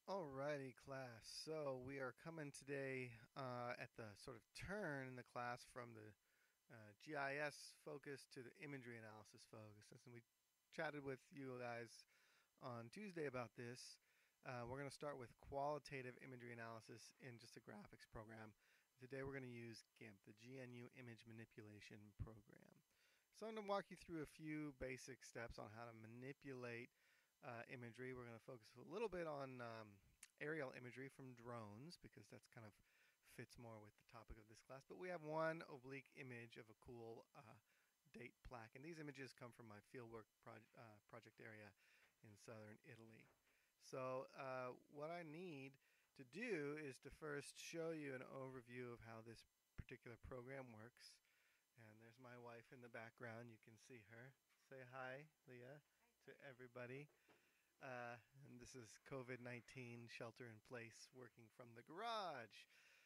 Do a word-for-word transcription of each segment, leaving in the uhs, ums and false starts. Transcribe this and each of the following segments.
Alrighty, class. So we are coming today uh, at the sort of turn in the class from the uh, G I S focus to the imagery analysis focus. And we chatted with you guys on Tuesday about this. Uh, we're going to start with qualitative imagery analysis in just a graphics program. Today we're going to use GIMP, the G N U Image Manipulation Program. So I'm going to walk you through a few basic steps on how to manipulate uh, imagery. We're going to focus a little bit on um, aerial imagery from drones because that's kind of fits more with the topic of this class. But we have one oblique image of a cool uh, date plaque, and these images come from my fieldwork proj uh, project area in southern Italy. So uh, what I need to do is to first show you an overview of how this particular program works. And there's my wife in the background. You can see her. Say hi, Leah, to everybody. Uh, and this is COVID nineteen shelter in place working from the garage.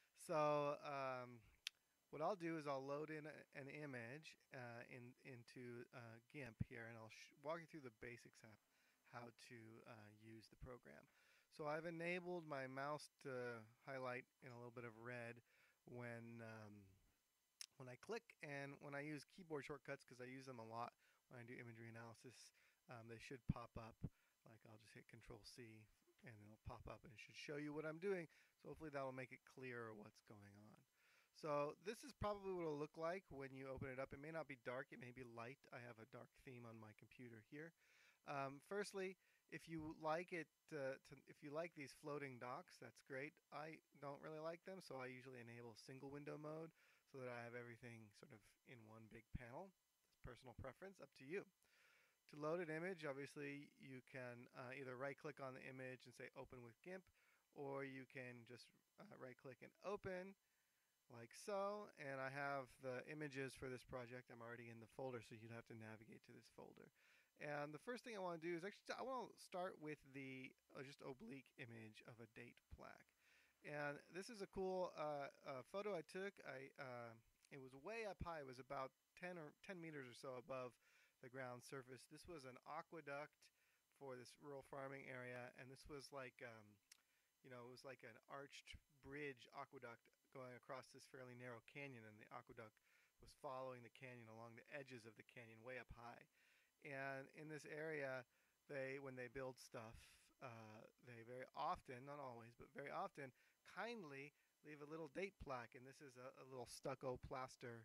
So um, what I'll do is I'll load in a, an image uh, in, into uh, GIMP here, and I'll walk you through the basics of how to uh, use the program. So I've enabled my mouse to highlight in a little bit of red when um, when I click, and when I use keyboard shortcuts, because I use them a lot when I do imagery analysis, um, they should pop up. Like I'll just hit Control C and it'll pop up and it should show you what I'm doing. So hopefully that'll make it clearer what's going on. So this is probably what it'll look like when you open it up. It may not be dark, it may be light. I have a dark theme on my computer here. Um, firstly, if you like it, uh, to, if you like these floating docks, that's great. I don't really like them, so I usually enable single window mode so that I have everything sort of in one big panel. It's personal preference, up to you. To load an image, obviously you can uh, either right click on the image and say open with GIMP, or you can just uh, right click and open like so. And I have the images for this project. I'm already in the folder, so you'd have to navigate to this folder. And the first thing I want to do is actually I want to start with the uh, just oblique image of a date plaque. And this is a cool uh, uh, photo I took. I uh, it was way up high. It was about ten or ten meters or so above the ground surface. This was an aqueduct for this rural farming area, and this was like um, you know, it was like an arched bridge aqueduct going across this fairly narrow canyon, and the aqueduct was following the canyon along the edges of the canyon way up high. And in this area, they when they build stuff, uh, they very often, not always, but very often, kindly leave a little date plaque, and this is a, a little stucco plaster.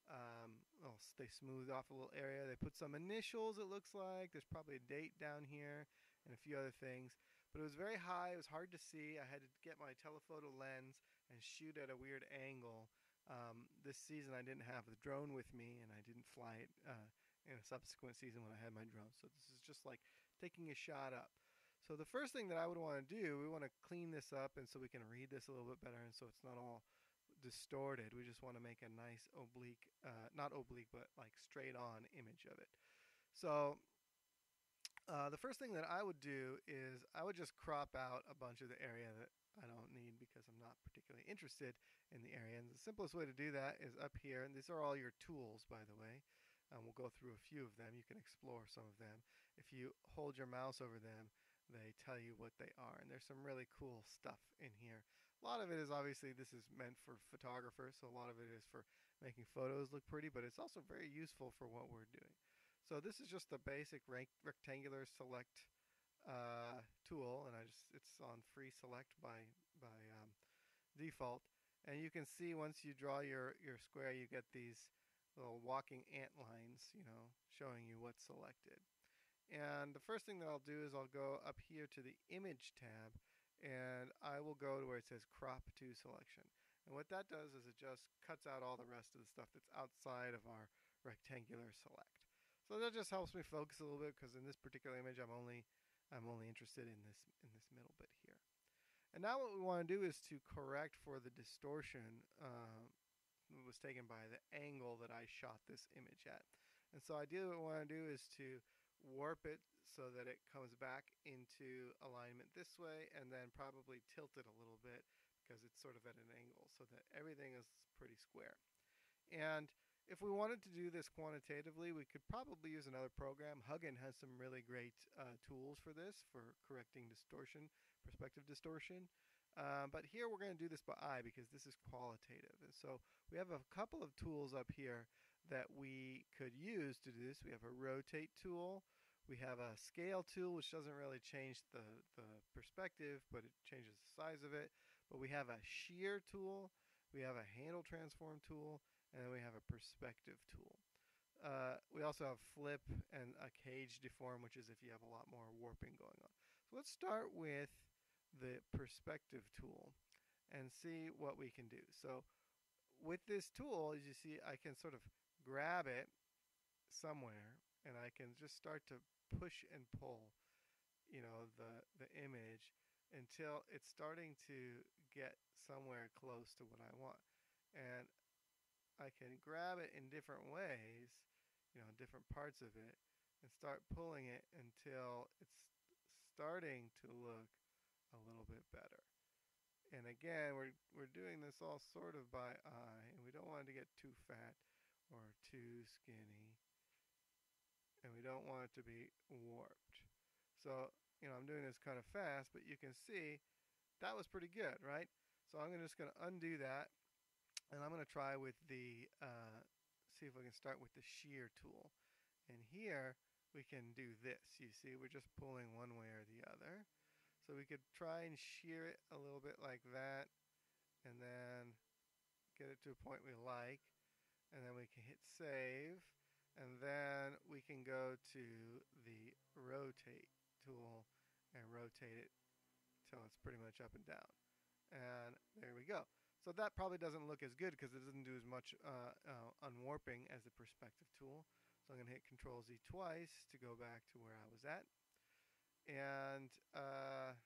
Um, well, they smooth off a little area. They put some initials, it looks like. There's probably a date down here and a few other things. But it was very high. It was hard to see. I had to get my telephoto lens and shoot at a weird angle. Um, this season I didn't have the drone with me, and I didn't fly it uh, in a subsequent season when I had my drone. So this is just like taking a shot up. So the first thing that I would want to do, we want to clean this up, and so we can read this a little bit better, and so it's not all distorted. We just want to make a nice oblique, uh, not oblique, but like straight on image of it. So uh, the first thing that I would do is I would just crop out a bunch of the area that I don't need because I'm not particularly interested in the area. And the simplest way to do that is up here. And these are all your tools, by the way. Um, we'll go through a few of them. You can explore some of them. If you hold your mouse over them, they tell you what they are. And there's some really cool stuff in here. A lot of it is obviously this is meant for photographers, so a lot of it is for making photos look pretty, but it's also very useful for what we're doing. So this is just the basic rectangular select uh, tool, and I just it's on free select by by um, default. And you can see once you draw your your square, you get these little walking ant lines, you know, showing you what's selected. And the first thing that I'll do is I'll go up here to the image tab, and I will go to where it says crop to selection. And what that does is it just cuts out all the rest of the stuff that's outside of our rectangular select. So that just helps me focus a little bit because in this particular image I'm only I'm only interested in this in this middle bit here. And now what we want to do is to correct for the distortion uh, that was taken by the angle that I shot this image at. And so ideally what we want to do is to warp it so that it comes back into alignment this way, and then probably tilt it a little bit because it's sort of at an angle so that everything is pretty square. And if we wanted to do this quantitatively, we could probably use another program. Huggin has some really great uh, tools for this, for correcting distortion, perspective distortion. Um, but here we're going to do this by eye because this is qualitative. And so we have a couple of tools up here that we could use to do this. We have a rotate tool. We have a scale tool, which doesn't really change the, the perspective, but it changes the size of it. But we have a shear tool. We have a handle transform tool. And then we have a perspective tool. Uh, we also have flip and a cage deform, which is if you have a lot more warping going on. So let's start with the perspective tool and see what we can do. So with this tool, as you see, I can sort of grab it somewhere and I can just start to push and pull, you know, the, the image until it's starting to get somewhere close to what I want. And I can grab it in different ways, you know, different parts of it, and start pulling it until it's starting to look a little bit better. And again, we're, we're doing this all sort of by eye, and we don't want it to get too fat or too skinny, and we don't want it to be warped. So, you know, I'm doing this kind of fast, but you can see that was pretty good, right? So I'm just going to undo that, and I'm going to try with the, uh, see if we can start with the shear tool. And here we can do this. You see, we're just pulling one way or the other. So we could try and shear it a little bit like that, and then get it to a point we like. And then we can hit save. And then we can go to the rotate tool and rotate it till it's pretty much up and down. And there we go. So that probably doesn't look as good because it doesn't do as much uh, uh, unwarping as the perspective tool. So I'm going to hit Control Z twice to go back to where I was at. And uh,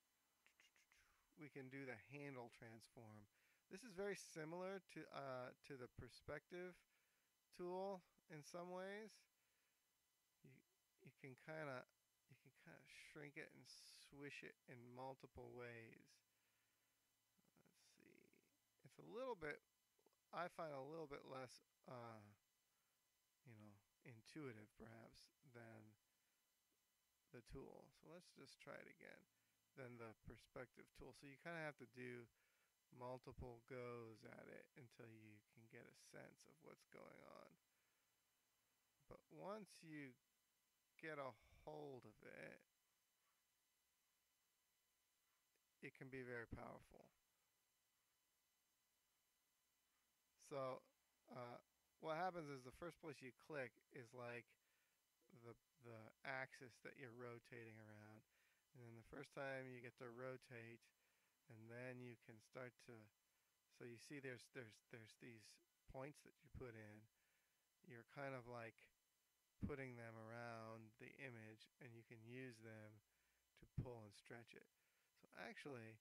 we can do the handle transform. This is very similar to uh, to the perspective tool in some ways. You you can kind of you can kind of shrink it and swish it in multiple ways. Let's see. It's a little bit, I find a little bit less, uh, you know, intuitive perhaps than the tool. So let's just try it again. Than the perspective tool. So you kind of have to do multiple goes at it until you can get a sense of what's going on. But once you get a hold of it, it can be very powerful. So uh, what happens is the first place you click is like the the axis that you're rotating around, and then the first time you get to rotate, and then you can start to, so you see there's there's there's these points that you put in. You're kind of like putting them around the image, and you can use them to pull and stretch it. So actually,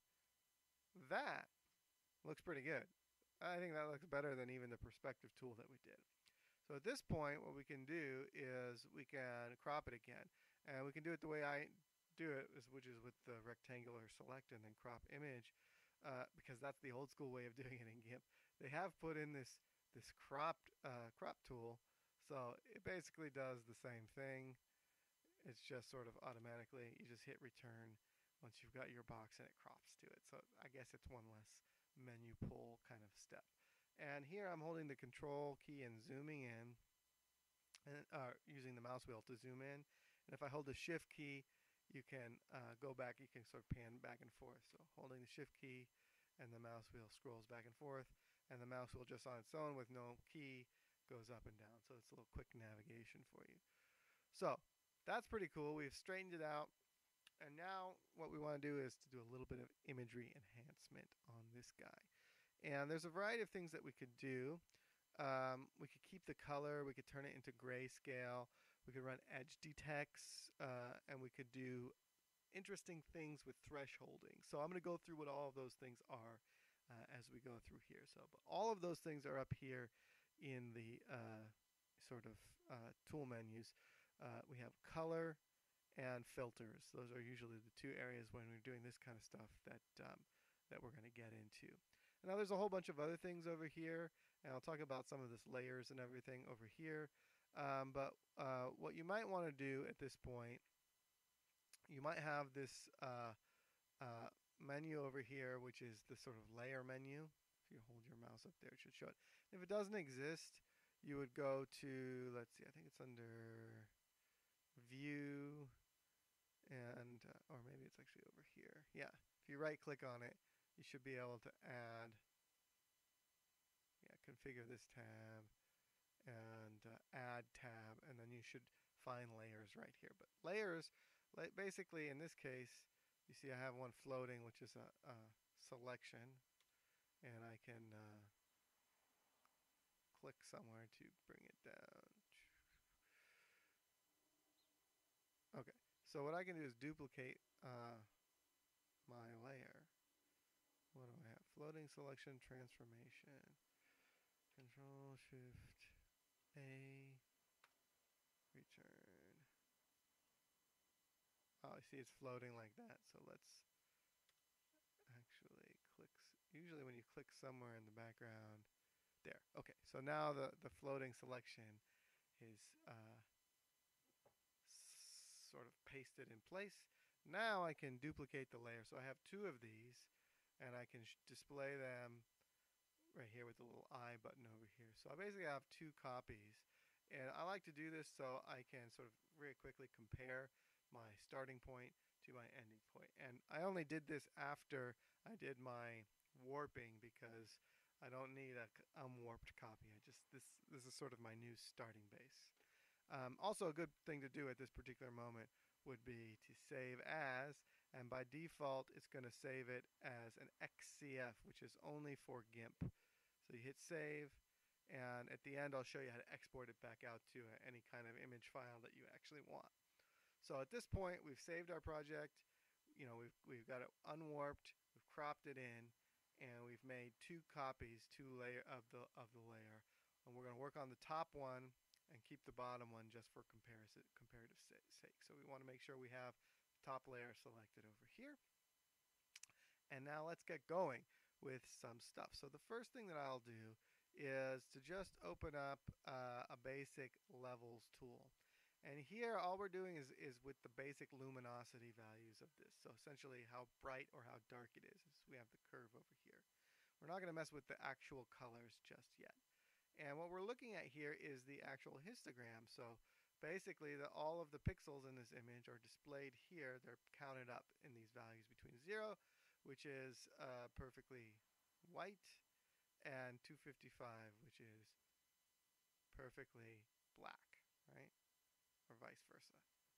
that looks pretty good. I think that looks better than even the perspective tool that we did. So at this point, what we can do is we can crop it again. And we can do it the way I do it, which is with the rectangular select and then crop image, uh, because that's the old school way of doing it in GIMP. They have put in this, this cropped uh, crop tool, so it basically does the same thing. It's just sort of automatically, you just hit return once you've got your box and it crops to it. So I guess it's one less menu pull kind of step. And here I'm holding the control key and zooming in, and uh, using the mouse wheel to zoom in. And if I hold the shift key, you can uh, go back, you can sort of pan back and forth. So holding the shift key and the mouse wheel scrolls back and forth, and the mouse wheel just on its own with no key goes up and down. So it's a little quick navigation for you. So that's pretty cool. We've straightened it out. And now what we want to do is to do a little bit of imagery enhancement on this guy. And there's a variety of things that we could do. Um, we could keep the color. We could turn it into grayscale. We could run edge detects. Uh, and we could do interesting things with thresholding. So I'm going to go through what all of those things are uh, as we go through here. So but all of those things are up here in the uh, sort of uh, tool menus. Uh, we have color and filters. Those are usually the two areas when we're doing this kind of stuff that um, that we're going to get into. And now there's a whole bunch of other things over here, and I'll talk about some of this layers and everything over here. Um, but uh, what you might want to do at this point, you might have this uh, uh, menu over here, which is the sort of layer menu. If you hold your mouse up there, it should show it. If it doesn't exist, you would go to, let's see, I think it's under view, and uh, or maybe it's actually over here. Yeah, if you right click on it, you should be able to add, yeah, configure this tab and uh, add tab, and then you should find layers right here. But layers, like basically in this case, you see I have one floating, which is a, a selection, and I can uh, click somewhere to bring it down. Okay, so what I can do is duplicate uh, my layer. What do I have? Floating selection transformation. Control Shift A, return. Oh, I see it's floating like that. So let's actually click. Usually when you click somewhere in the background, there. Okay, so now the, the floating selection is uh, sort of pasted in place. Now I can duplicate the layer. So I have two of these, and I can display them right here with the little I button over here. So I basically have two copies, and I like to do this so I can sort of very quickly compare my starting point to my ending point. And I only did this after I did my warping because I don't need a unwarped copy. I just this this is sort of my new starting base. Um, also, a good thing to do at this particular moment would be to save as, and by default, it's going to save it as an X C F, which is only for GIMP. So you hit save, and at the end, I'll show you how to export it back out to any kind of image file that you actually want. So at this point, we've saved our project. You know, we've we've got it unwarped, we've cropped it in, and we've made two copies, two layer of the of the layer. And we're going to work on the top one and keep the bottom one just for comparison comparative sake. So we want to make sure we have the top layer selected over here. And now let's get going with some stuff. So the first thing that I'll do is to just open up uh, a basic levels tool. And here all we're doing is, is with the basic luminosity values of this. So essentially how bright or how dark it is. We have the curve over here. We're not going to mess with the actual colors just yet. And what we're looking at here is the actual histogram. So basically the, all of the pixels in this image are displayed here. They're counted up in these values between zero, which is uh, perfectly white, and two fifty-five, which is perfectly black, right? Or vice versa.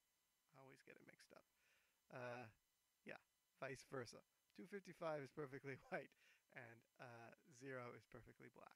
I always get it mixed up. Uh, yeah, vice versa. two fifty-five is perfectly white, and uh, zero is perfectly black.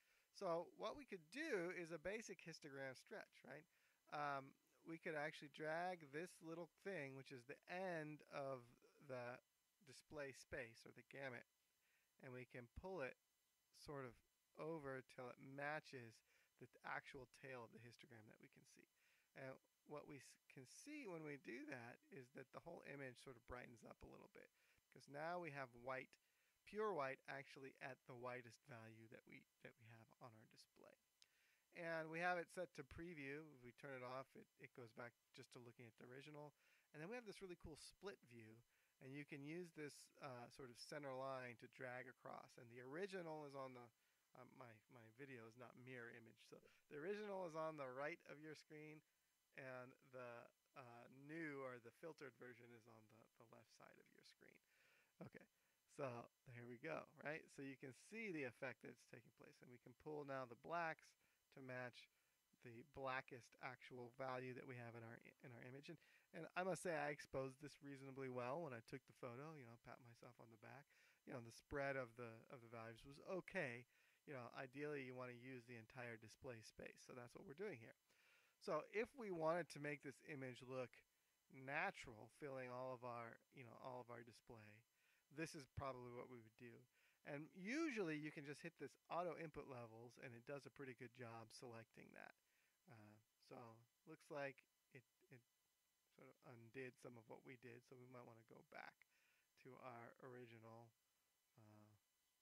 So what we could do is a basic histogram stretch, right? Um, we could actually drag this little thing, which is the end of the display space or the gamut, and we can pull it sort of over till it matches the actual tail of the histogram that we can see. And what we can see when we do that is that the whole image sort of brightens up a little bit, because now we have white, pure white, actually at the whitest value that we that we have on our display. And we have it set to preview. If we turn it off, it, it goes back just to looking at the original. And then we have this really cool split view, and you can use this uh, sort of center line to drag across. And the original is on the um, my my video is not mirror image, so the original is on the right of your screen, and the uh, new or the filtered version is on the, the left side of your screen. Okay, so there we go, right? So you can see the effect that's taking place, and we can pull now the blacks to match the blackest actual value that we have in our in our image. And, and I must say I exposed this reasonably well when I took the photo. You know, pat myself on the back. You know, the spread of the of the values was okay. You know, ideally you want to use the entire display space, so that's what we're doing here. So if we wanted to make this image look natural, filling all of our you know all of our display, this is probably what we would do. And usually you can just hit this auto input levels, and it does a pretty good job selecting that. Uh, so looks like it, it sort of undid some of what we did, so we might want to go back to our original. Uh,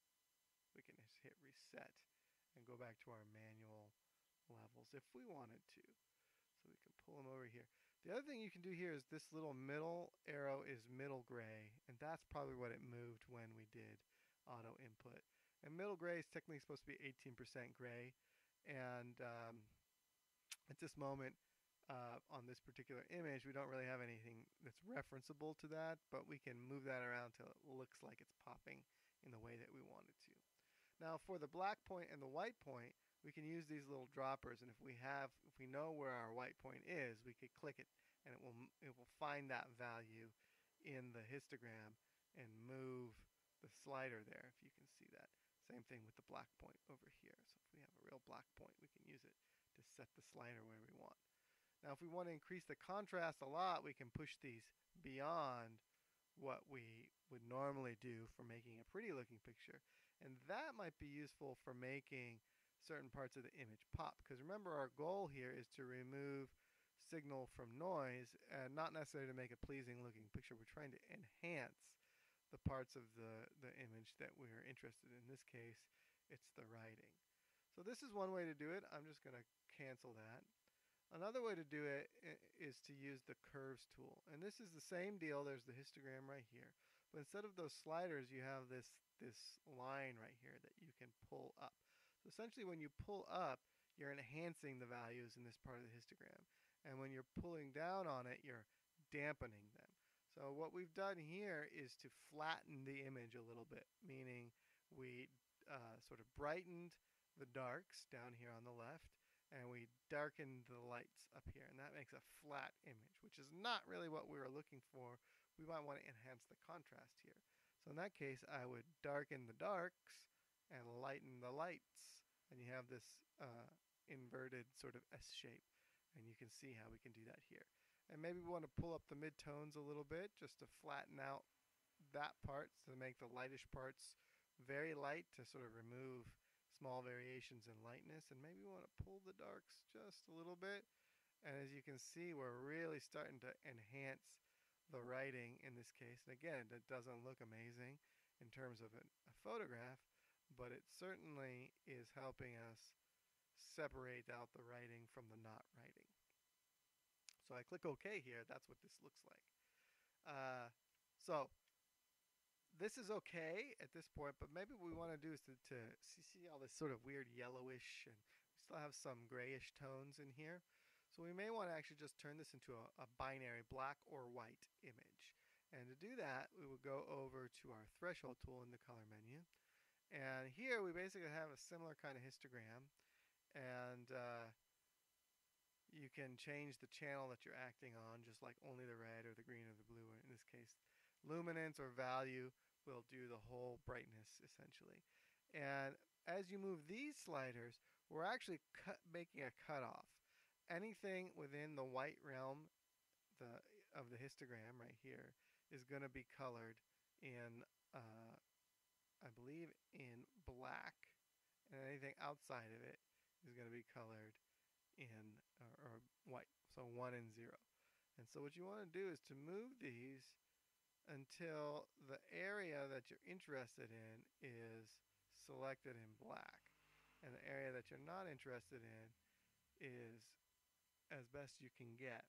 we can just hit reset and go back to our manual levels if we wanted to. So we can pull them over here. The other thing you can do here is this little middle arrow is middle gray, and that's probably what it moved when we did auto input. And middle gray is technically supposed to be eighteen percent gray, and um, at this moment uh, on this particular image, we don't really have anything that's referenceable to that, but we can move that around till it looks like it's popping in the way that we want it to. Now for the black point and the white point, we can use these little droppers, and if we have, if we know where our white point is, we could click it, and it will it will find that value in the histogram and move the slider there. If you can see that, same thing with the black point over here. So if we have a real black point, we can use it to set the slider where we want. Now, if we want to increase the contrast a lot, we can push these beyond what we would normally do for making a pretty looking picture. And that might be useful for making certain parts of the image pop. Because remember, our goal here is to remove signal from noise and not necessarily to make a pleasing looking picture. We're trying to enhance the parts of the, the image that we're interested in. In this case, it's the writing. So this is one way to do it. I'm just going to cancel that. Another way to do it is to use the curves tool. And this is the same deal. There's the histogram right here. But instead of those sliders, you have this, this line right here that you can pull up. So essentially when you pull up, you're enhancing the values in this part of the histogram. And when you're pulling down on it, you're dampening them. So what we've done here is to flatten the image a little bit, meaning we uh, sort of brightened the darks down here on the left, and we darken the lights up here, and that makes a flat image, which is not really what we were looking for. We might want to enhance the contrast here. So in that case, I would darken the darks and lighten the lights, and you have this uh, inverted sort of S shape, and you can see how we can do that here. And maybe we want to pull up the midtones a little bit just to flatten out that part, to make the lightish parts very light, to sort of remove small variations in lightness. And maybe we want to pull the darks just a little bit. And as you can see, we're really starting to enhance the writing in this case. And again, it doesn't look amazing in terms of a, a photograph, but it certainly is helping us separate out the writing from the not writing. So I click OK here. That's what this looks like. Uh, so this is okay at this point, but maybe what we want to do is to, to see all this sort of weird yellowish, and we still have some grayish tones in here. So we may want to actually just turn this into a, a binary black or white image. And to do that, we will go over to our threshold tool in the color menu. And here we basically have a similar kind of histogram. And uh, you can change the channel that you're acting on, just like only the red or the green or the blue, or in this case, luminance or value will do the whole brightness essentially. And as you move these sliders, we're actually cut, making a cutoff. Anything within the white realm the, of the histogram right here is going to be colored in, uh, I believe, in black, and anything outside of it is going to be colored in or, or white, so one and zero. And so what you want to do is to move these until the area that you're interested in is selected in black, and the area that you're not interested in is, as best you can get,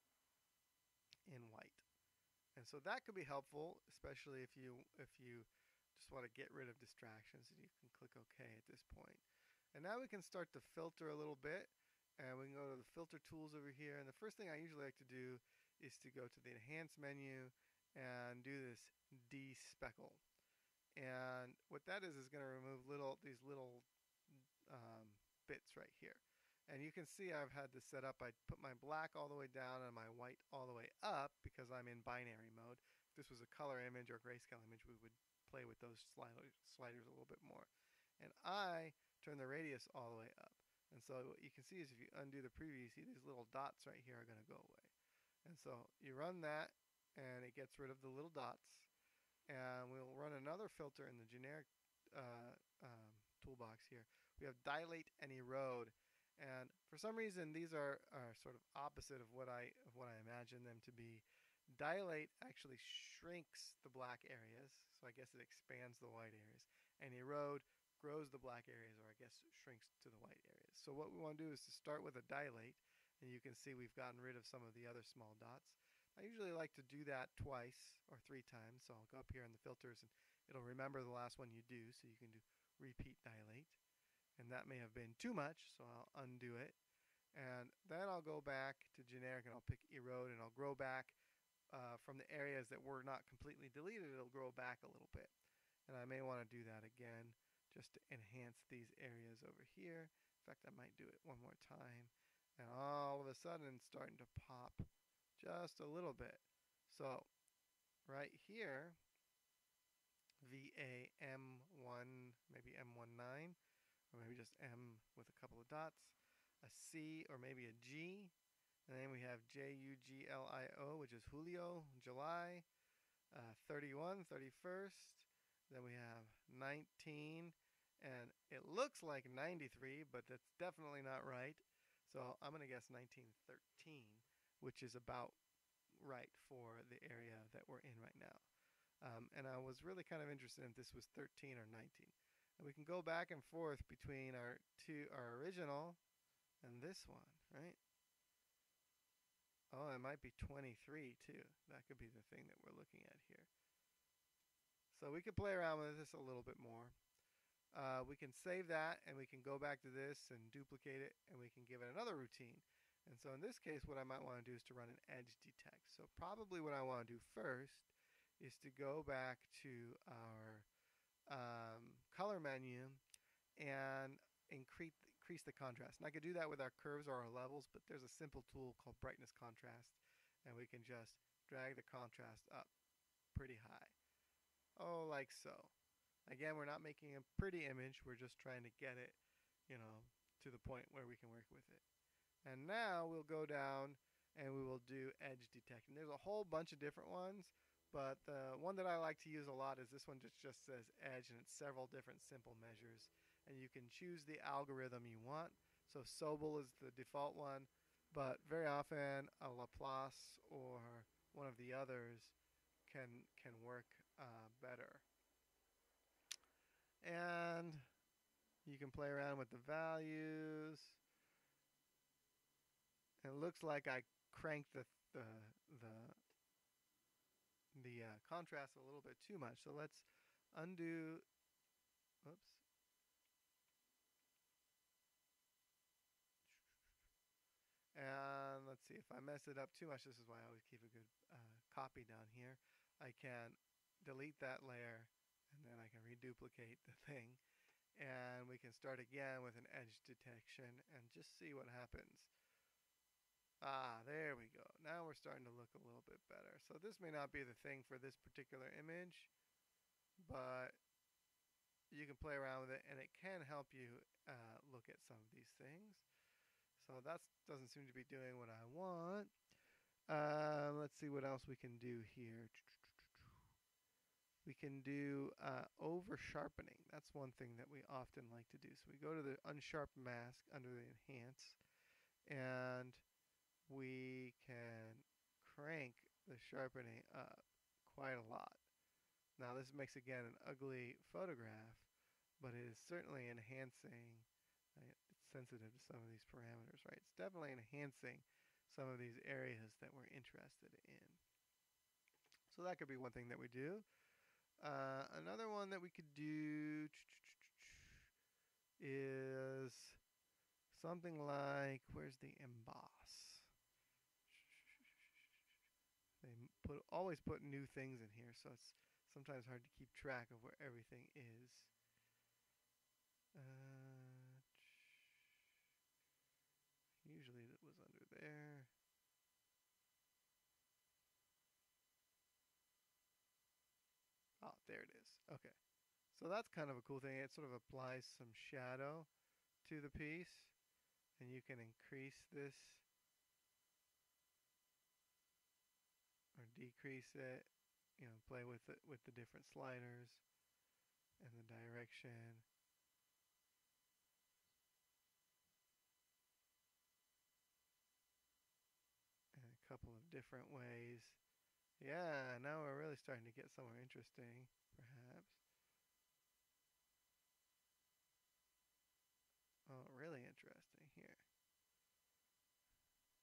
in white. And so that could be helpful, especially if you if you just want to get rid of distractions, and you can click OK at this point. And now we can start to filter a little bit, and we can go to the filter tools over here. And the first thing I usually like to do is to go to the enhance menu and do this despeckle. And what that is is going to remove little these little um, bits right here. And you can see I've had this set up. I put my black all the way down and my white all the way up because I'm in binary mode. If this was a color image or grayscale image, we would play with those sliders, sliders a little bit more. And I turn the radius all the way up. And so what you can see is if you undo the preview, you see these little dots right here are going to go away. And so you run that, and it gets rid of the little dots. And we'll run another filter in the generic uh, um, toolbox here. We have dilate and erode. And for some reason, these are, are sort of opposite of what I of what I imagine them to be. Dilate actually shrinks the black areas, so I guess it expands the white areas. And erode grows the black areas, or I guess shrinks to the white areas. So what we want to do is to start with a dilate, And you can see we've gotten rid of some of the other small dots. I usually like to do that twice or three times. So I'll go up here in the filters and it'll remember the last one you do. So you can do repeat dilate. And that may have been too much, so I'll undo it. And then I'll go back to generic and I'll pick erode and I'll grow back uh, from the areas that were not completely deleted. It'll grow back a little bit. And I may want to do that again just to enhance these areas over here. In fact, I might do it one more time. And all of a sudden it's starting to pop just a little bit. So right here, V A M one, maybe M nineteen, or maybe just M with a couple of dots, a C or maybe a G, and then we have J U G L I O, which is Julio, July, uh, thirty-one, thirty-first, then we have nineteen, and it looks like ninety-three, but that's definitely not right. So I'm going to guess nineteen thirteen, which is about right for the area that we're in right now. Um, and I was really kind of interested if this was thirteen or nineteen. And we can go back and forth between our two, our original and this one, right? Oh, it might be twenty-three too. That could be the thing that we're looking at here. So we could play around with this a little bit more. Uh, we can save that and we can go back to this and duplicate it and we can give it another routine. And so in this case, what I might want to do is to run an edge detect. So probably what I want to do first is to go back to our um, color menu and increase increase the contrast. And I could do that with our curves or our levels, but there's a simple tool called brightness contrast, and we can just drag the contrast up pretty high. Oh, like so. Again, we're not making a pretty image, we're just trying to get it, you know, to the point where we can work with it. And now we'll go down and we will do edge detection. There's a whole bunch of different ones, but the one that I like to use a lot is this one just, just says edge, and it's several different simple measures. And you can choose the algorithm you want. So Sobel is the default one, but very often a Laplace or one of the others can, can work uh, better. And you can play around with the values. It looks like I cranked the the the, the uh, contrast a little bit too much. So let's undo. Oops. And let's see if I mess it up too much. This is why I always keep a good uh, copy down here. I can delete that layer, and then I can reduplicate the thing, and we can start again with an edge detection and just see what happens. Ah, there we go. Now we're starting to look a little bit better. So this may not be the thing for this particular image, but you can play around with it and it can help you uh, look at some of these things. So that doesn't seem to be doing what I want. Uh, let's see what else we can do here. We can do uh, over sharpening. That's one thing that we often like to do. So we go to the unsharp mask under the enhance, and we can crank the sharpening up quite a lot. Now this makes again an ugly photograph, but it is certainly enhancing. Uh, it's sensitive to some of these parameters, right? It's definitely enhancing some of these areas that we're interested in. So that could be one thing that we do. Uh, another one that we could do is something like, where's the emboss? They put always put new things in here, so it's sometimes hard to keep track of where everything is. Uh, usually it was under there. Oh, there it is. Okay. So that's kind of a cool thing. It sort of applies some shadow to the piece, and you can increase this or decrease it, you know, play with it with the different sliders and the direction. In a couple of different ways. Yeah, now we're really starting to get somewhere interesting, perhaps. Oh, really interesting here.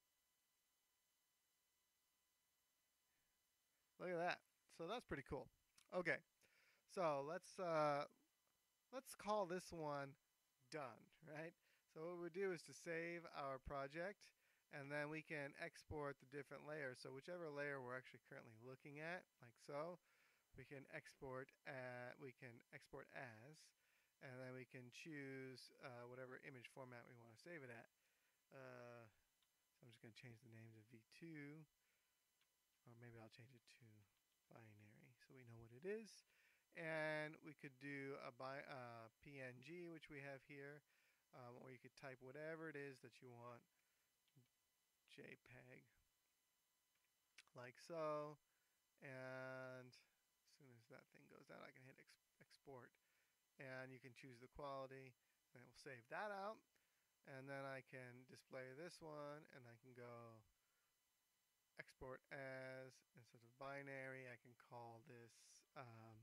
Look at that. So that's pretty cool. Okay, so let's uh, let's call this one done, right? So what we do is to save our project, and then we can export the different layers. So whichever layer we're actually currently looking at, like so, we can export. Uh, we can export as, and then we can choose uh, whatever image format we want to save it at. Uh, so I'm just going to change the name to V two, or maybe I'll change it to binary so we know what it is. And we could do a bi uh, P N G, which we have here, um, or you could type whatever it is that you want, JPEG, like so. And as soon as that thing goes down, I can hit ex export, and you can choose the quality, and it will save that out. And then I can display this one, and I can go export as instead of binary. I can call this um,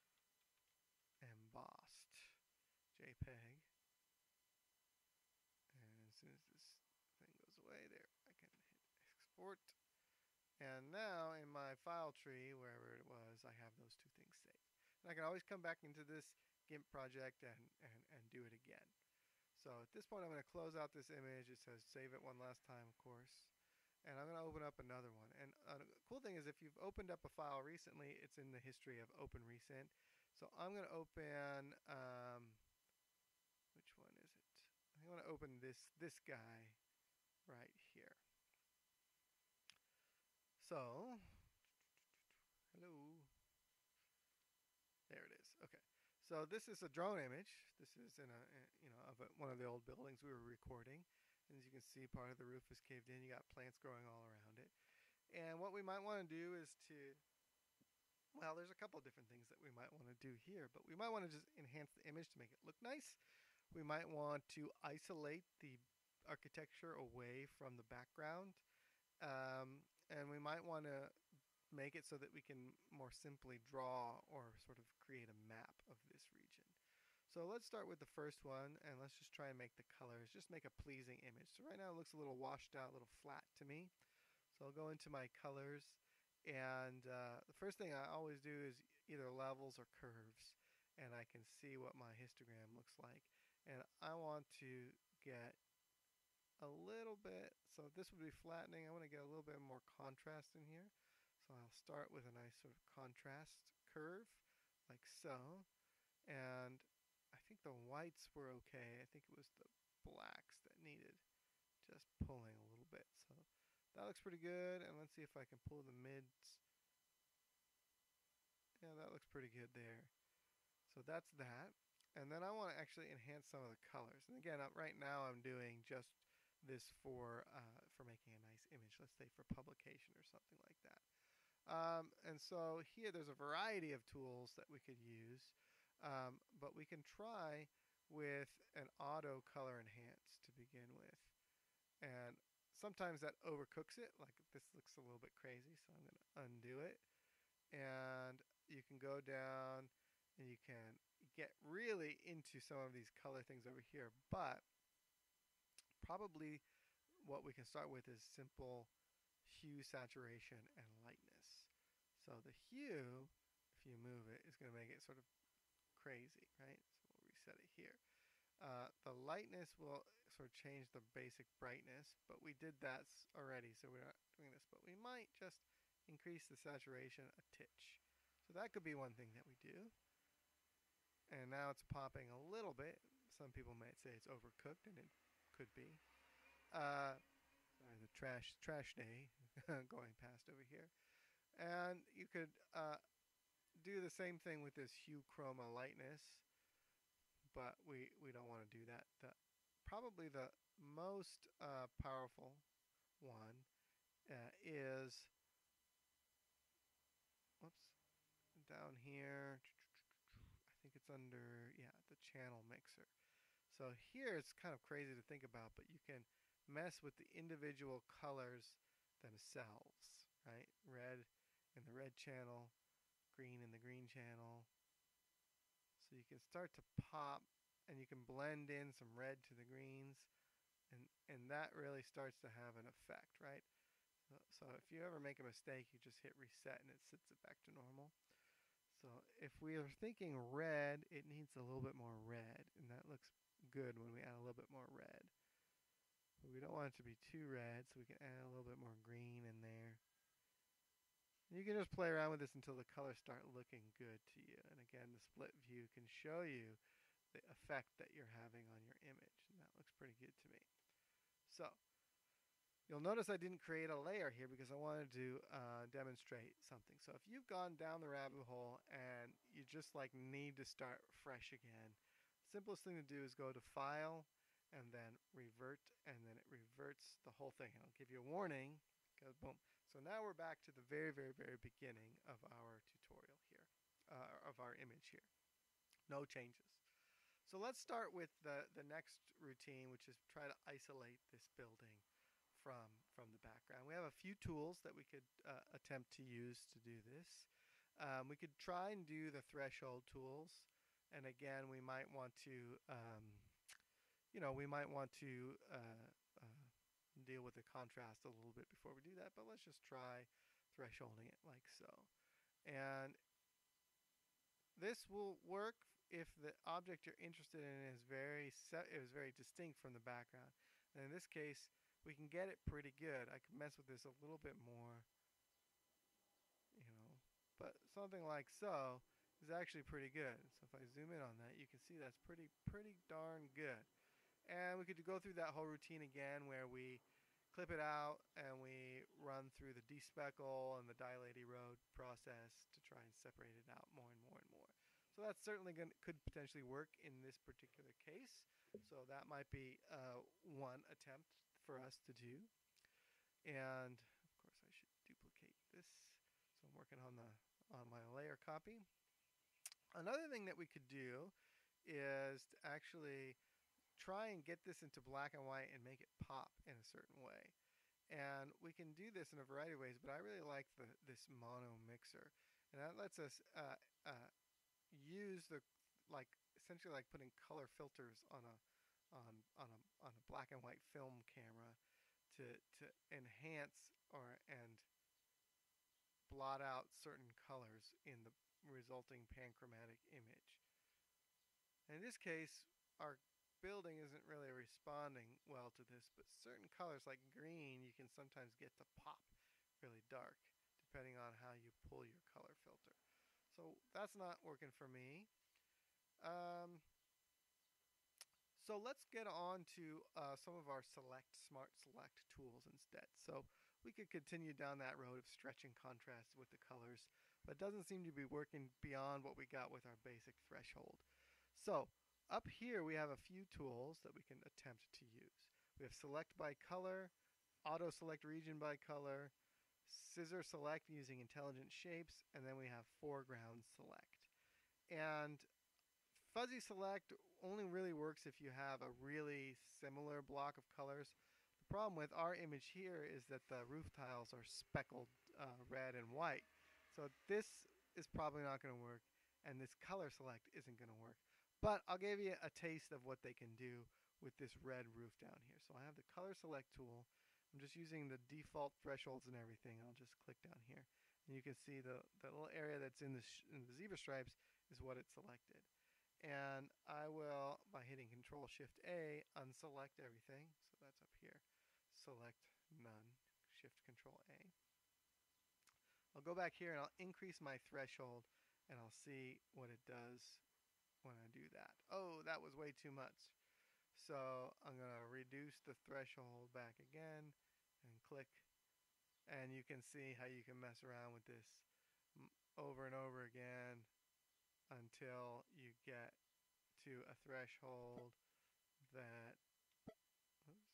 embossed JPEG. And as soon as this thing goes away, there I can hit export. And now in my file tree, wherever it was, I have those two things saved. And I can always come back into this GIMP project and, and, and do it again. So at this point, I'm going to close out this image. It says save it one last time, of course. And I'm going to open up another one. And uh, the cool thing is if you've opened up a file recently, it's in the history of Open Recent. So I'm going to open, um, which one is it? I want to open this, this guy right here. So, hello. There it is. Okay. So this is a drone image. This is in a, you know, of a, one of the old buildings we were recording. And as you can see, part of the roof is caved in. You got plants growing all around it. And what we might want to do is to, well, there's a couple different things that we might want to do here, but we might want to just enhance the image to make it look nice. We might want to isolate the architecture away from the background. Um, and we might want to make it so that we can more simply draw or sort of create a map of this region. So let's start with the first one, and let's just try and make the colors, just make a pleasing image. So right now it looks a little washed out, a little flat to me. So I'll go into my colors, and uh, the first thing I always do is either levels or curves, and I can see what my histogram looks like. And I want to get a little bit, so this would be flattening. I want to get a little bit more contrast in here. So I'll start with a nice sort of contrast curve, like so. And I think the whites were okay. I think it was the blacks that needed just pulling a little bit. So that looks pretty good. And let's see if I can pull the mids. Yeah, that looks pretty good there. So that's that. And then I want to actually enhance some of the colors. And again, right now I'm doing just this for uh, for making a nice image. Let's say for publication or something like that. Um, and so here there's a variety of tools that we could use, um, but we can try with an auto color enhance to begin with. And sometimes that overcooks it, like this looks a little bit crazy, so I'm going to undo it. And you can go down and you can get really into some of these color things over here, but probably what we can start with is simple hue, saturation, and lightness. So the hue, if you move it, is going to make it sort of crazy, right? So we'll reset it here. Uh, the lightness will sort of change the basic brightness, but we did that already, so we're not doing this. But we might just increase the saturation a titch. So that could be one thing that we do. And now it's popping a little bit. Some people might say it's overcooked, and it could be. Uh, sorry, the trash trash day going past over here. And you could uh, do the same thing with this hue chroma lightness, but we, we don't want to do that. The, probably the most uh, powerful one uh, is, whoops, down here. I think it's under, yeah, the channel mixer. So here it's kind of crazy to think about, but you can mess with the individual colors themselves, right? Red in the red channel, green in the green channel. So you can start to pop, and you can blend in some red to the greens, and, and that really starts to have an effect, right? Uh, So if you ever make a mistake, you just hit reset and it sets it back to normal. So if we are thinking red, it needs a little bit more red, and that looks good when we add a little bit more red. But we don't want it to be too red, so we can add a little bit more green in there. You can just play around with this until the colors start looking good to you. And again, the split view can show you the effect that you're having on your image. And that looks pretty good to me. So you'll notice I didn't create a layer here because I wanted to uh, demonstrate something. So if you've gone down the rabbit hole and you just like need to start fresh again, the simplest thing to do is go to File and then Revert, and then it reverts the whole thing. And I'll give you a warning. Goes boom. So now we're back to the very, very, very beginning of our tutorial here, uh, of our image here. No changes. So let's start with the, the next routine, which is try to isolate this building from, from the background. We have a few tools that we could uh, attempt to use to do this. Um, we could try and do the threshold tools. And again, we might want to, um, you know, we might want to uh, uh, deal with the contrast a little bit before we do that. But let's just try thresholding it like so. And this will work if the object you're interested in is very set, is very distinct from the background. And in this case, we can get it pretty good. I can mess with this a little bit more, you know, but something like so is actually pretty good. So if I zoom in on that, you can see that's pretty pretty darn good. And we could go through that whole routine again where we clip it out and we run through the despeckle and the dilate erode process to try and separate it out more and more and more. So that's certainly going could potentially work in this particular case. So that might be uh, one attempt for us to do. And of course I should duplicate this. So I'm working on the on my layer copy. Another thing that we could do is to actually try and get this into black and white and make it pop in a certain way. And we can do this in a variety of ways, but I really like the, this mono mixer. And that lets us uh, uh, use the, like, essentially like putting color filters on a, on, on a, on a black and white film camera to, to enhance or, and blot out certain colors in the resulting panchromatic image. In this case, our building isn't really responding well to this, but certain colors like green you can sometimes get to pop really dark depending on how you pull your color filter. So that's not working for me. Um, so let's get on to uh, some of our select, smart select tools instead. So we could continue down that road of stretching contrast with the colors, but it doesn't seem to be working beyond what we got with our basic threshold. So up here we have a few tools that we can attempt to use. We have select by color, auto select region by color, scissor select using intelligent shapes, and then we have foreground select. And fuzzy select only really works if you have a really similar block of colors. The problem with our image here is that the roof tiles are speckled uh, red and white. So this is probably not going to work, and this color select isn't going to work. But I'll give you a taste of what they can do with this red roof down here. So I have the color select tool. I'm just using the default thresholds and everything. I'll just click down here. And you can see the, the little area that's in the, in the zebra stripes is what it selected. And I will, by hitting Control Shift A, unselect everything. So that's up here. Select none. Shift Control A. I'll go back here and I'll increase my threshold and I'll see what it does when I do that. Oh, that was way too much. So I'm going to reduce the threshold back again and click. And you can see how you can mess around with this over and over again until you get to a threshold that oops,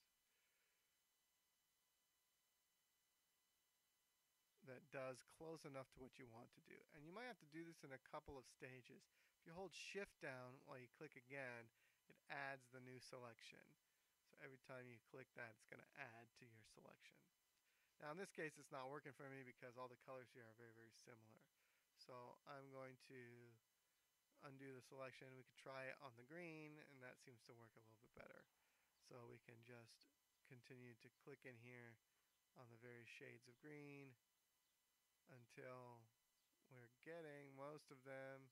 that does close enough to what you want to do. And you might have to do this in a couple of stages. If you hold shift down while you click again, it adds the new selection. So every time you click that, it's going to add to your selection. Now in this case, it's not working for me because all the colors here are very, very similar. So I'm going to undo the selection. We could try it on the green, and that seems to work a little bit better. So we can just continue to click in here on the various shades of green until we're getting most of them.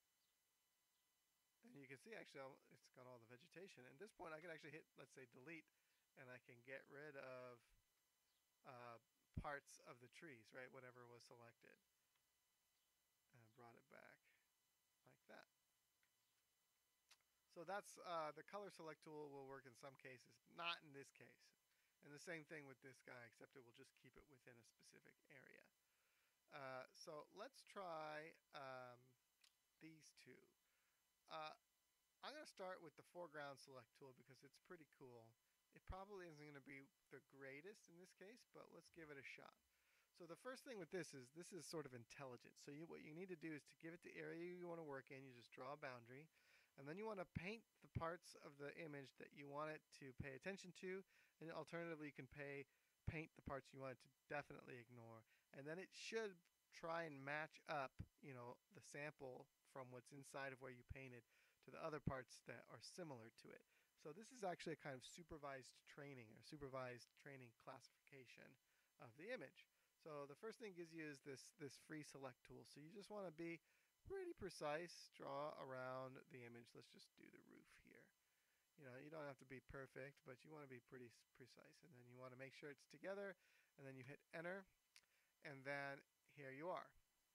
And you can see actually it's got all the vegetation. At this point I can actually hit, let's say, delete, and I can get rid of uh, parts of the trees, right? Whatever was selected. And I brought it back like that. So that's uh, the color select tool will work in some cases, not in this case. And the same thing with this guy, except it will just keep it within a specific area. Uh, so let's try um, these two. Uh, I'm going to start with the foreground select tool because it's pretty cool. It probably isn't going to be the greatest in this case, but let's give it a shot. So the first thing with this is this is sort of intelligent. So you, what you need to do is to give it the area you want to work in. You just draw a boundary. And then you want to paint the parts of the image that you want it to pay attention to. And alternatively, you can pay, paint the parts you want it to definitely ignore. And then it should try and match up, you know, the sample from what's inside of where you painted to the other parts that are similar to it. So this is actually a kind of supervised training or supervised training classification of the image. So the first thing it gives you is this, this free select tool. So you just want to be pretty precise, draw around the image. Let's just do the roof here. You know, you don't have to be perfect, but you want to be pretty precise. And then you want to make sure it's together, and then you hit enter, and then here you are.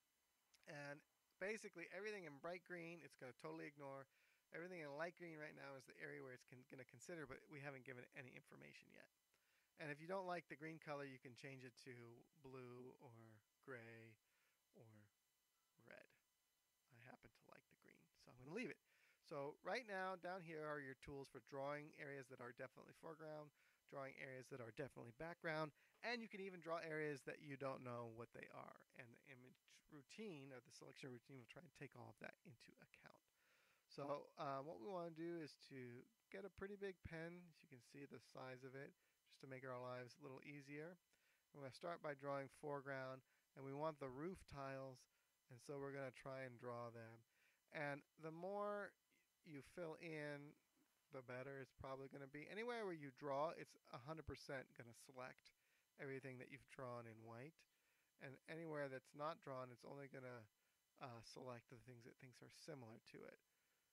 And basically everything in bright green, it's going to totally ignore. Everything in light green right now is the area where it's going to consider, but we haven't given it any information yet. And if you don't like the green color, you can change it to blue or gray or red. I happen to like the green, so I'm going to leave it. So right now, down here are your tools for drawing areas that are definitely foreground, drawing areas that are definitely background, and you can even draw areas that you don't know what they are. And the image routine, or the selection routine, will try and take all of that into account. So uh, what we want to do is to get a pretty big pen, as you can see the size of it, just to make our lives a little easier. I'm going to start by drawing foreground, and we want the roof tiles, and so we're going to try and draw them. And the more you fill in, the better it's probably going to be. Anywhere where you draw, it's one hundred percent going to select everything that you've drawn in white. And anywhere that's not drawn, it's only going to uh, select the things it thinks are similar to it.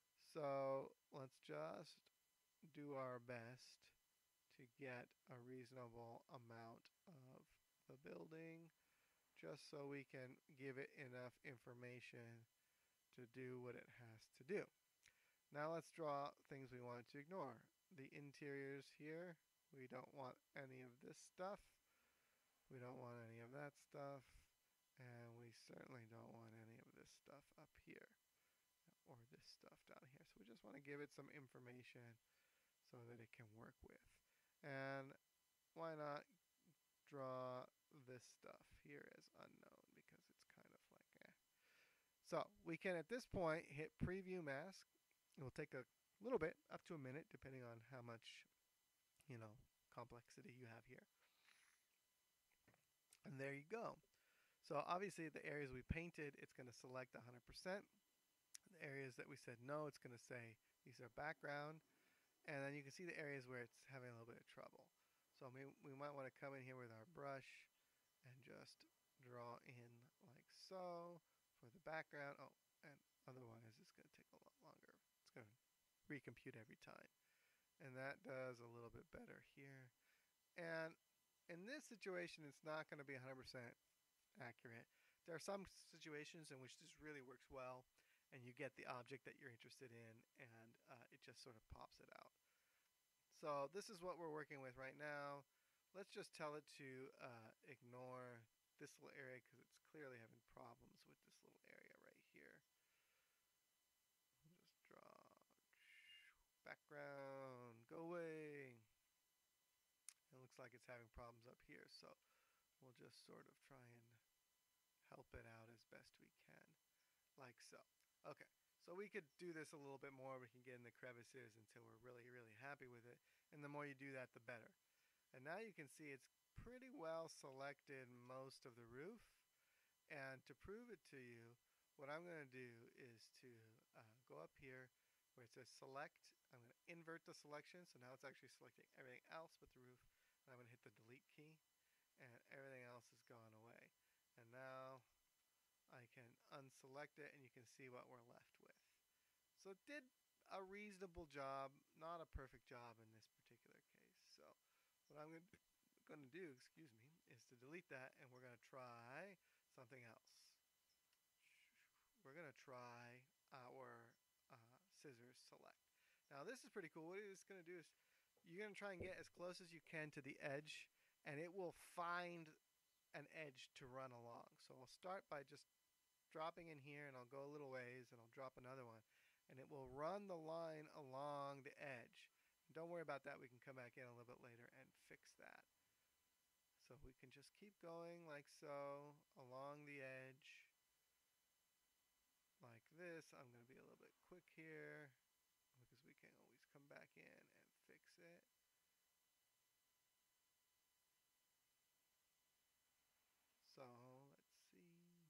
So let's just do our best to get a reasonable amount of the building, just so we can give it enough information to do what it has to do. Now let's draw things we want to ignore. The interiors here, we don't want any of this stuff. We don't want any of that stuff. And we certainly don't want any of this stuff up here or this stuff down here. So we just want to give it some information so that it can work with. And why not draw this stuff here as unknown, because it's kind of like eh. So we can at this point hit preview mask. It will take a little bit, up to a minute, depending on how much, you know, complexity you have here. And there you go. So obviously the areas we painted, it's going to select one hundred percent. The areas that we said no, it's going to say these are background. And then you can see the areas where it's having a little bit of trouble. So we, we might want to come in here with our brush and just draw in like so for the background. Oh, and otherwise it's going to take a lot longer. It's going to recompute every time. And that does a little bit better here. And in this situation, it's not going to be one hundred percent accurate. There are some situations in which this really works well, and you get the object that you're interested in, and uh, it just sort of pops it out. So this is what we're working with right now. Let's just tell it to uh, ignore this little area because it's clearly having problems with this little area right here. Just draw background, go away. It looks like it's having problems up here, so we'll just sort of try and help it out as best we can, like so. Okay, so we could do this a little bit more. We can get in the crevices until we're really, really happy with it, and the more you do that, the better. And now you can see it's pretty well selected most of the roof. And to prove it to you, what I'm going to do is to uh, go up here where it says select. I'm going to invert the selection, so now it's actually selecting everything else but the roof. And I'm going to hit the delete key. and everything else has gone away. And now I can unselect it and you can see what we're left with. So it did a reasonable job, not a perfect job in this particular case. So what I'm going to do, excuse me, is to delete that and we're going to try something else. We're going to try our uh, scissors select. Now this is pretty cool. What it's going to do is you're going to try and get as close as you can to the edge and it will find an edge to run along. So I'll start by just dropping in here and I'll go a little ways and I'll drop another one and it will run the line along the edge. Don't worry about that, we can come back in a little bit later and fix that. So we can just keep going like so along the edge like this. I'm going to be a little bit quick here because we can always come back in and fix it. So let's see.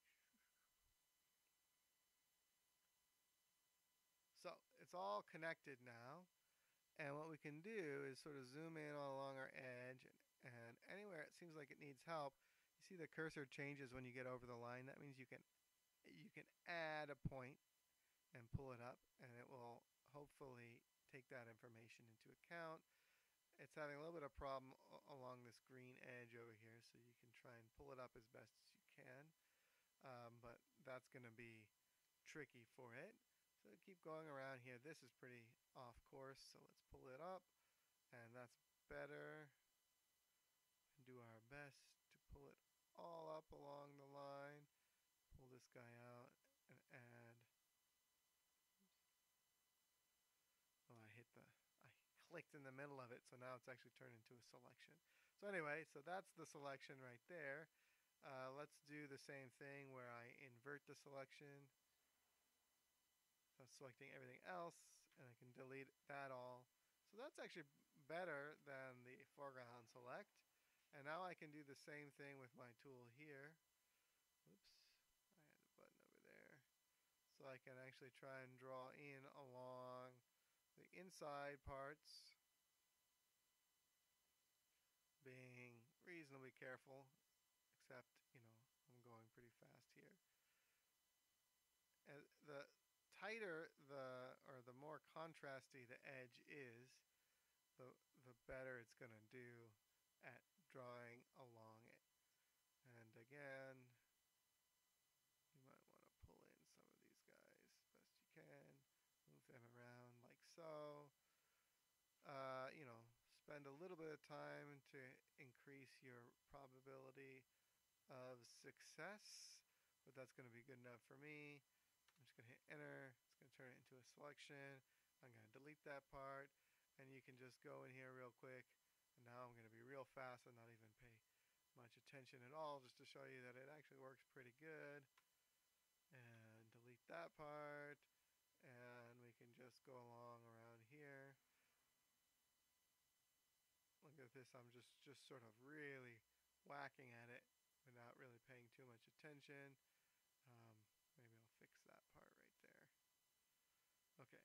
So it's all connected now. And what we can do is sort of zoom in all along our edge and, and anywhere it seems like it needs help, you see the cursor changes when you get over the line. That means you can you can add a point and pull it up and it will hopefully take that information into account. It's having a little bit of problem along this green edge over here, so you can try and pull it up as best as you can. Um, but that's going to be tricky for it. So keep going around here. This is pretty off course, so let's pull it up, and that's better. And do our best to pull it all up along the line. Pull this guy out and add. Oh, I hit the, I clicked in the middle of it, so now it's actually turned into a selection. So anyway, so that's the selection right there. Uh, let's do the same thing where I invert the selection. So I'm selecting everything else, and I can delete that all. So that's actually better than the foreground select. And now I can do the same thing with my tool here. Oops, I had a button over there. So I can actually try and draw in along the inside parts, being reasonably careful, except, you know, I'm going pretty fast here. And the tighter the, or the more contrasty the edge is, the, the better it's going to do at drawing along it. And again, you might want to pull in some of these guys as best you can, move them around like so. Uh, you know, spend a little bit of time to increase your probability of success, but that's going to be good enough for me. I'm just going to hit enter. It's going to turn it into a selection. I'm going to delete that part, and you can just go in here real quick. And now I'm going to be real fast and not even pay much attention at all, just to show you that it actually works pretty good. And delete that part, and we can just go along around here. Look at this, I'm just, just sort of really whacking at it without really paying too much attention. Um, maybe I'll fix that part right there. Okay.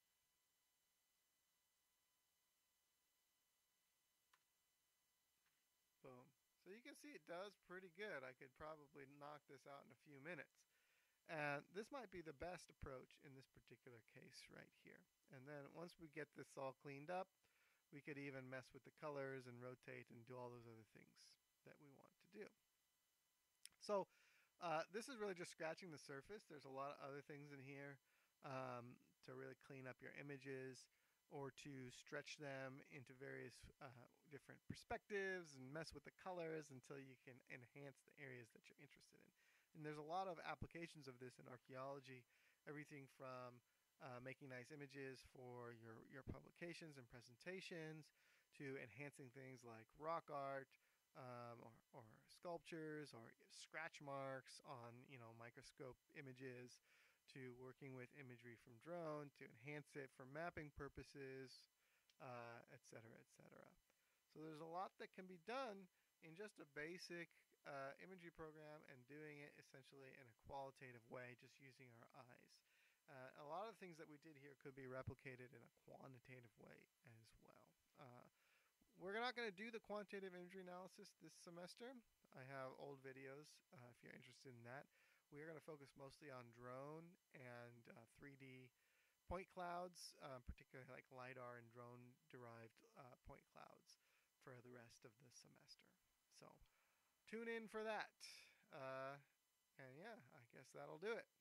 Boom. So you can see it does pretty good. I could probably knock this out in a few minutes. And this might be the best approach in this particular case right here. And then once we get this all cleaned up, we could even mess with the colors and rotate and do all those other things that we want to do. So uh, this is really just scratching the surface. There's a lot of other things in here um, to really clean up your images or to stretch them into various uh, different perspectives and mess with the colors until you can enhance the areas that you're interested in. And there's a lot of applications of this in archaeology, everything from uh, making nice images for your, your publications and presentations to enhancing things like rock art, um, or, or sculptures or scratch marks on, you know, microscope images, to working with imagery from drone to enhance it for mapping purposes, uh, et cetera, et cetera. So there's a lot that can be done in just a basic uh, imagery program and doing it essentially in a qualitative way, just using our eyes. Uh, a lot of things that we did here could be replicated in a quantitative way as well. Uh, we're not going to do the quantitative imagery analysis this semester. I have old videos uh, if you're interested in that. We are going to focus mostly on drone and uh, three D point clouds, um, particularly like LiDAR and drone-derived uh, point clouds for the rest of the semester. So tune in for that. Uh, and yeah, I guess that'll do it.